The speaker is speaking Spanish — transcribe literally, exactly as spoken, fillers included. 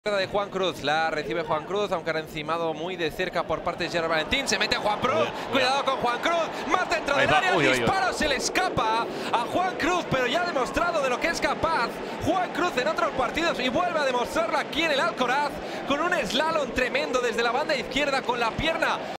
De Juan Cruz, la recibe Juan Cruz, aunque era encimado muy de cerca por parte de Gerard Valentín. Se mete Juan Cruz, cuidado con Juan Cruz, más dentro del área, el disparo se le escapa a Juan Cruz, pero ya ha demostrado de lo que es capaz Juan Cruz en otros partidos y vuelve a demostrarlo aquí en el Alcoraz con un slalom tremendo desde la banda izquierda con la pierna